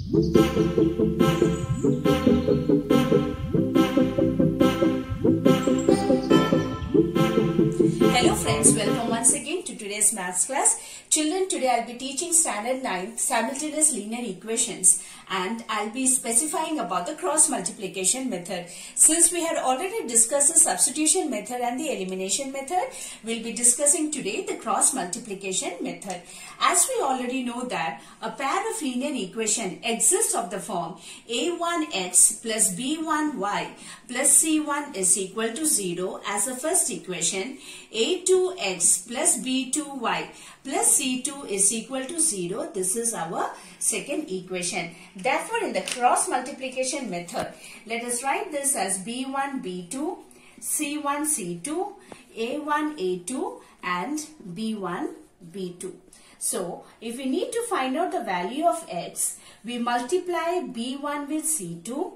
Hello friends, welcome once again to today's maths class. Children, today I'll be teaching standard 9 simultaneous linear equations and I'll be specifying about the cross multiplication method. Since we had already discussed the substitution method and the elimination method, we'll be discussing today the cross multiplication method. As we already know that a pair of linear equation exists of the form a1x plus b1y plus c1 is equal to 0 as the first equation, a2x plus b2y plus c2 is equal to 0. This is our second equation. Therefore, in the cross multiplication method, let us write this as b1 b2, c1 c2, a1 a2 and b1 b2. So, if we need to find out the value of x, we multiply b1 with c2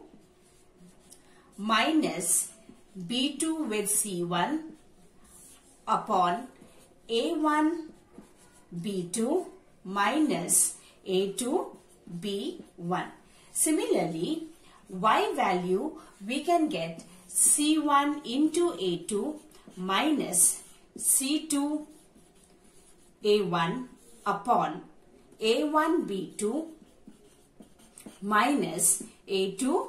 minus b2 with c1 upon a1 b2 minus a2 b1. Similarly, y value we can get c1 into a2 minus c2 a1 upon a1 b2 minus a2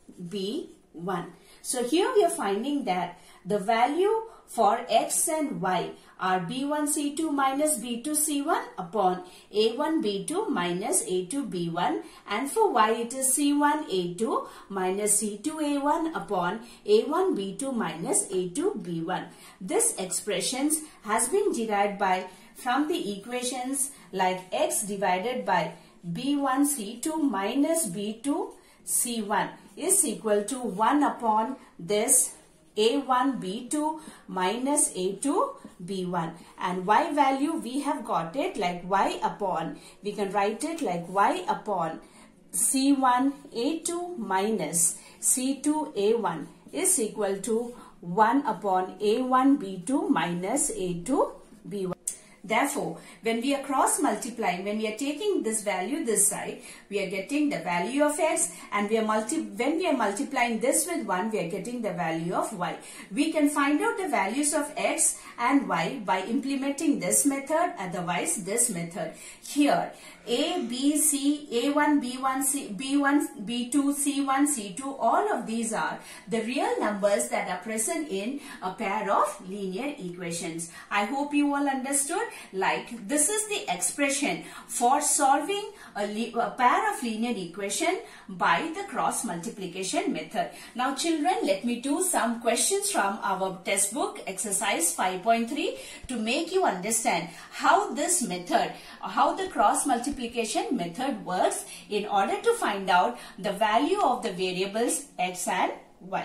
b1. So here we are finding that the value for x and y are b1 c2 minus b2 c1 upon a1 b2 minus a2 b1, and for y it is c1 a2 minus c2 a1 upon a1 b2 minus a2 b1. This expressions has been derived from the equations like x divided by b1 c2 minus b2 c1 is equal to 1 upon this a1 b2 minus a2 b1, and y value we have got it like y upon, we can write it like y upon c1 a2 minus c2 a1 is equal to 1 upon a1 b2 minus a2 b1. Therefore, when we are cross multiplying, when we are taking this value this side, we are getting the value of x, and when we are multiplying this with 1, we are getting the value of y. We can find out the values of x and y by implementing this method, otherwise this method. Here, a, b, c, a1, b1, c, b1, b2, c1, c2, all of these are the real numbers that are present in a pair of linear equations. I hope you all understood. Like, this is the expression for solving a pair of linear equation by the cross multiplication method. Now children, let me do some questions from our textbook exercise 5.3 to make you understand how this method, how the cross multiplication method works in order to find out the value of the variables x and y.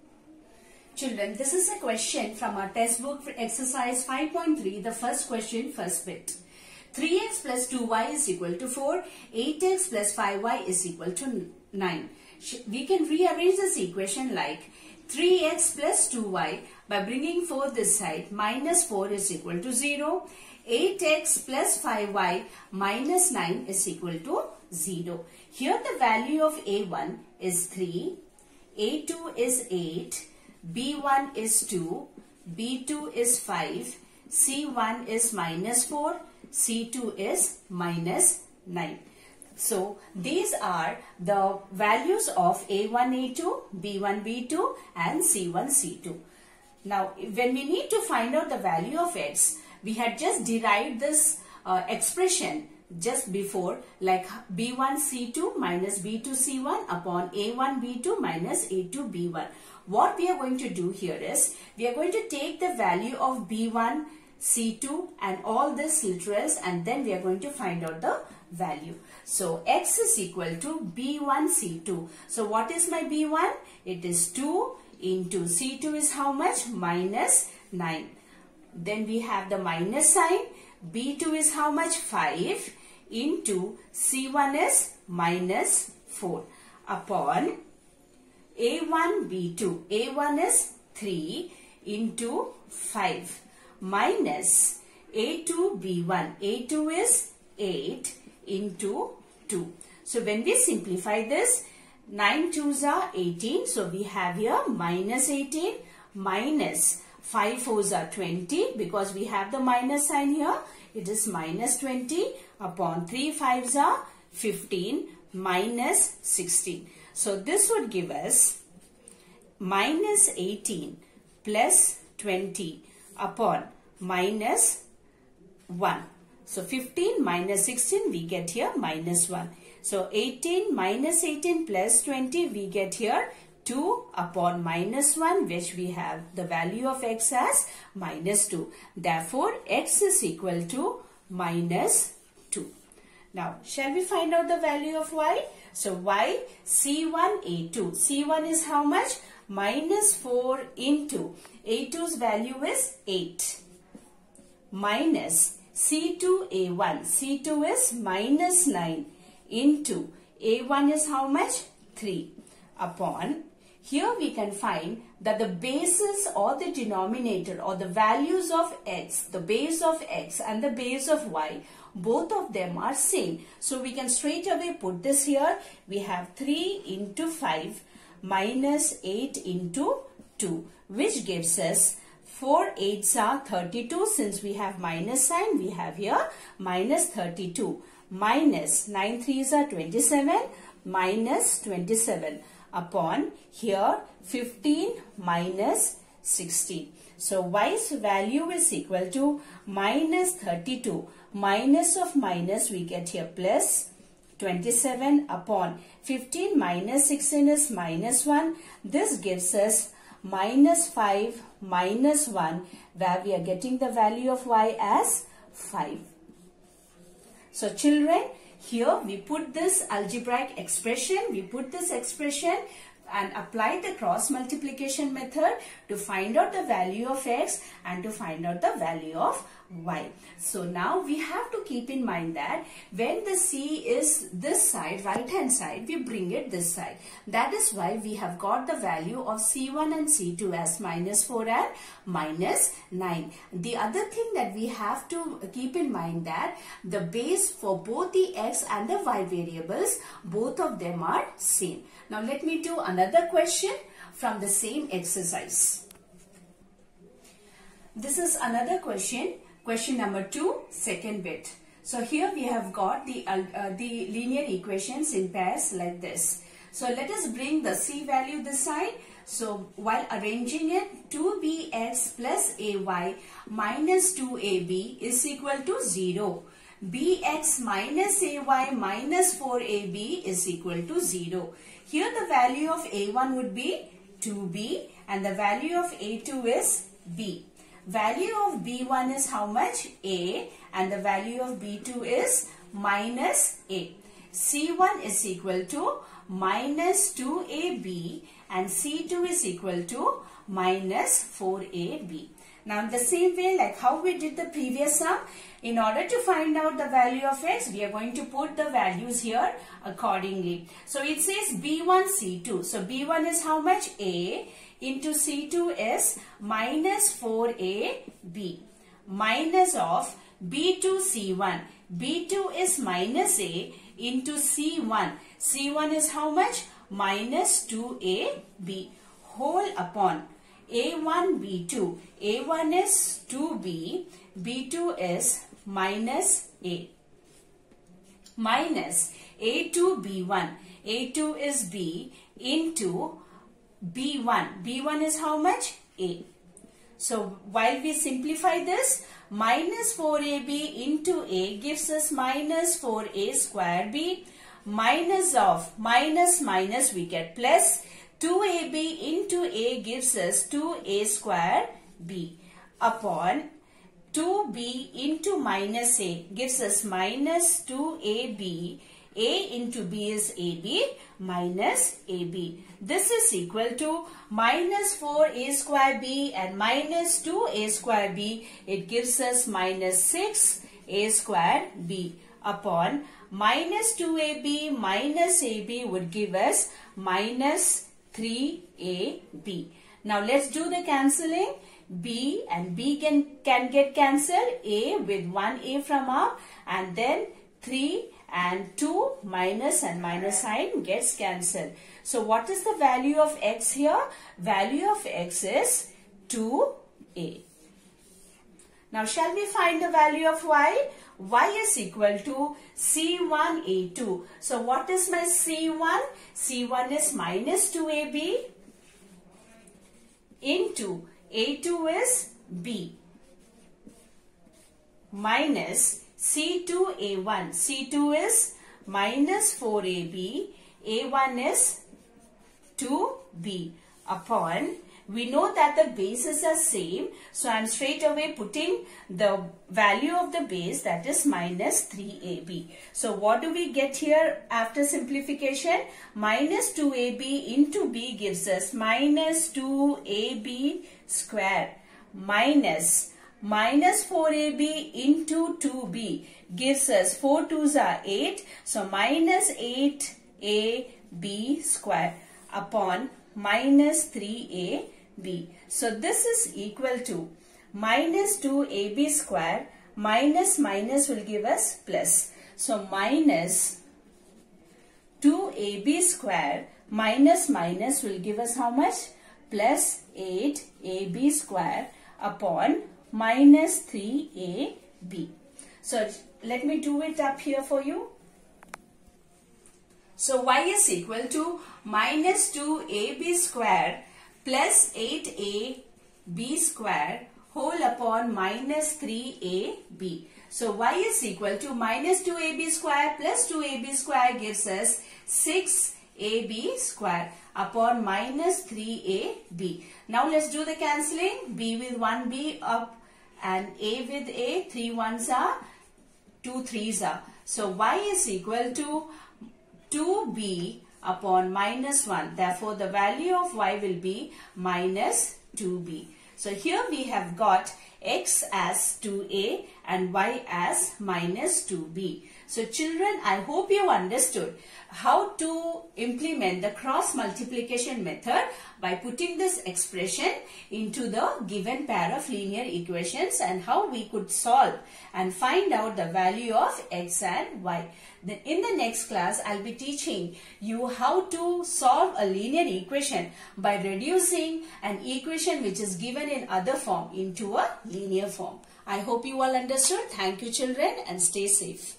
Children, this is a question from our textbook for exercise 5.3, the first question, first bit. 3x plus 2y is equal to 4, 8x plus 5y is equal to 9. We can rearrange this equation like 3x plus 2y by bringing 4 this side, minus 4 is equal to 0. 8x plus 5y minus 9 is equal to 0. Here the value of a1 is 3, a2 is 8, b1 is 2, b2 is 5, c1 is minus 4, c2 is minus 9. So these are the values of a1, a2, b1, b2 and c1, c2. Now when we need to find out the value of x, we had just derived this expression just before, like b1 c2 minus b2 c1 upon a1 b2 minus a2 b1. What we are going to do here is, we are going to take the value of b1 c2 and all these literals, and then we are going to find out the value. So x is equal to b1 c2. So what is my b1? It is 2 into c2 is how much? Minus 9. Then we have the minus sign. b2 is how much? 5 into c1 is minus 4 upon a1 b2. a1 is 3 into 5 minus a2 b1. a2 is 8 into 2. So when we simplify this, 9 2s are 18. So we have here minus 18 minus 5 4s are 20. Because we have the minus sign here, it is minus 20 upon 3 5s are 15 minus 16. So this would give us minus 18 plus 20 upon minus 1. So 15 minus 16, we get here minus 1. So 18 minus 18 plus 20, we get here 2 upon minus 1, which we have the value of x as minus 2. Therefore, x is equal to minus 2. Now, shall we find out the value of y? So y, C1, A2. C1 is how much? Minus 4 into A2's value is 8. Minus C2, A1. C2 is minus 9 into A1 is how much? 3 upon. Here we can find that the basis or the denominator or the values of x, the base of x and the base of y, both of them are same. So we can straight away put this here. We have 3 into 5 minus 8 into 2, which gives us 4 8s are 32. Since we have minus sign, we have here minus 32 minus 9 3s are 27 minus 27 upon here 15 minus 16. So y's value is equal to minus 32 minus of minus, we get here plus 27 upon 15 minus 16 is minus 1. This gives us minus 5 minus 1, where we are getting the value of y as 5. So children, here we put this algebraic expression, and apply the cross multiplication method to find out the value of x and to find out the value of y. So now we have to keep in mind that when the c is this side, right hand side, we bring it this side. That is why we have got the value of c1 and c2 as minus 4 and minus 9. The other thing that we have to keep in mind that the base for both the x and the y variables, both of them are same. Now let me do another question from the same exercise. This is another question. Question number 2, second bit. So here we have got the linear equations in pairs like this. So let us bring the c value this side. So while arranging it, 2bx plus ay minus 2ab is equal to 0. bx minus ay minus 4ab is equal to 0. Here the value of a1 would be 2b and the value of a2 is b. Value of b1 is how much? A, and the value of b2 is minus a. c1 is equal to minus 2ab and c2 is equal to minus 4ab. Now in the same way like how we did the previous sum, in order to find out the value of x, we are going to put the values here accordingly. So it says b1 c2. So b1 is how much? A into c2 is minus 4ab minus of b2 c1. b2 is minus a into c1. c1 is how much? Minus 2ab whole upon a1 b2. a1 is 2b, b2 is minus a minus a2 b1. a2 is b into b1. b1 is how much? A. So while we simplify this, minus 4ab into a gives us minus 4a square b, minus of minus minus we get plus, 2ab into a gives us 2a square b upon 2b into minus a gives us minus 2ab. A into b is ab minus ab. This is equal to minus 4a square b and minus 2a square b. It gives us minus 6a square b upon minus 2ab minus ab would give us minus 3ab. Now let's do the cancelling. B and B can get cancelled. A with 1a from up and then 3 and 2 minus and minus sign gets cancelled. So what is the value of x here? Value of x is 2a. Now shall we find the value of y? Y is equal to C1A2. So what is my C1? C1 is minus 2AB into A2 is B minus C2A1. C2 is minus 4AB. A1 is 2B upon, we know that the bases are same, so I am straight away putting the value of the base, that is minus 3AB. So what do we get here after simplification? Minus 2AB into B gives us minus 2AB square minus 4AB into 2B gives us 4 2s are 8. So minus 8AB square upon minus 3AB. So this is equal to minus 2AB square minus will give us plus. So minus 2AB square minus will give us how much? Plus 8AB square upon minus 3AB. So let me do it up here for you. So y is equal to minus 2AB square plus 8AB square whole upon minus 3AB. So y is equal to minus 2AB square plus 2AB square gives us 6AB square upon minus 3AB. Now let's do the cancelling. B with 1B up and A with A. 3 1s are 2 3s are. So y is equal to 2b upon minus 1. Therefore, the value of y will be minus 2b. So here we have got x as 2a and y as minus 2b. So children, I hope you understood how to implement the cross multiplication method by putting this expression into the given pair of linear equations and how we could solve and find out the value of x and y. Then in the next class, I'll be teaching you how to solve a linear equation by reducing an equation which is given in other form into a linear form. I hope you all understood. Thank you children and stay safe.